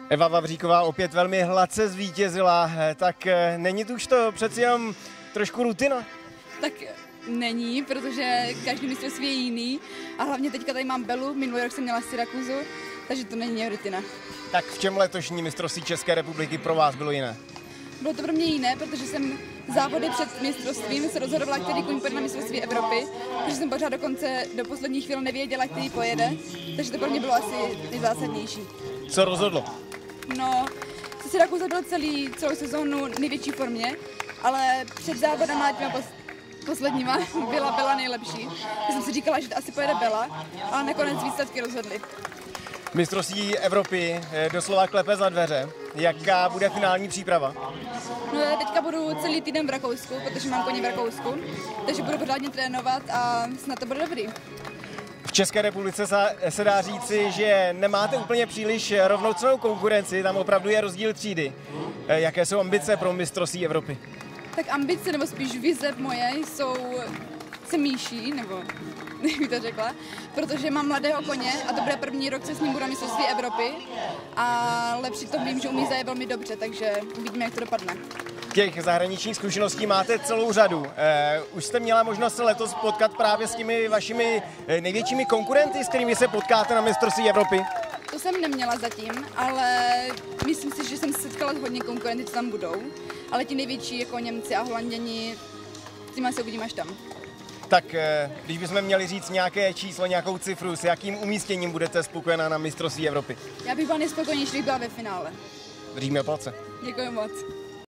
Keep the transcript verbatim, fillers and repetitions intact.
Eva Vavříková opět velmi hladce zvítězila, tak není to už to přeci jenom trošku rutina? Tak není, protože každý mistrovství je jiný a hlavně teďka tady mám Belu, minulý rok jsem měla Syrakuzu, takže to není rutina. Tak v čem letošní mistrovství České republiky pro vás bylo jiné? Bylo to pro mě jiné, protože jsem závody před mistrovstvím se rozhodovala, který kuň pojede na mistrovství Evropy, protože jsem pořád dokonce do poslední chvíle nevěděla, který pojede, takže to pro mě bylo asi nejzásadnější. Co rozhodlo? No, Syrakuza byl celý, celou sezónu největší formě, ale před závodama těma pos, posledníma byla Bela nejlepší. Já jsem si říkala, že to asi pojede Bela, ale nakonec výsledky rozhodly. Mistrovství Evropy doslova klepe za dveře. Jaká bude finální příprava? No, já teďka budu celý týden v Rakousku, protože mám koně v Rakousku, takže budu pořádně trénovat a snad to bude dobrý. V České republice se dá říci, že nemáte úplně příliš rovnocennou konkurenci, tam opravdu je rozdíl třídy. Jaké jsou ambice pro mistrovství Evropy? Tak ambice, nebo spíš vize moje, jsou semíší, nebo jak to řekla, protože mám mladého koně a to bude první rok, co s ním budu na mistrovství Evropy, ale přitom vím, že umí zajet velmi dobře, takže uvidíme, jak to dopadne. Těch zahraničních zkušeností máte celou řadu. Eh, už jste měla možnost se letos potkat právě s těmi vašimi největšími konkurenty, s kterými se potkáte na mistrovství Evropy? To jsem neměla zatím, ale myslím si, že jsem se setkala s hodně konkurenty, co tam budou, ale ti největší jako Němci a Holanděni, s těma se uvidím až tam. Tak eh, když bychom měli říct nějaké číslo, nějakou cifru, s jakým umístěním budete spokojená na mistrovství Evropy? Já bych byla nejspokojenější, když byla ve finále. Držíme palce. Děkuji moc.